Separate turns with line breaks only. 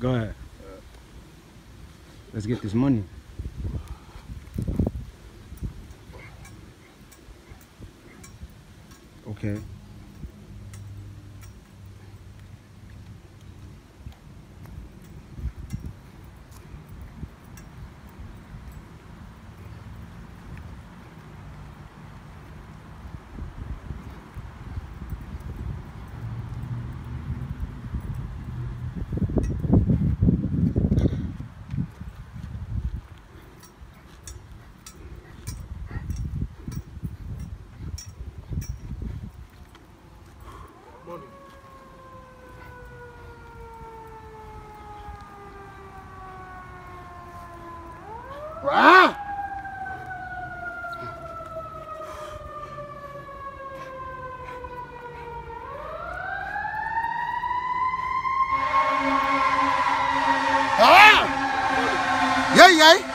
Go ahead. Let's get this money. Okay.
Ah! Ah! Yeah, yeah.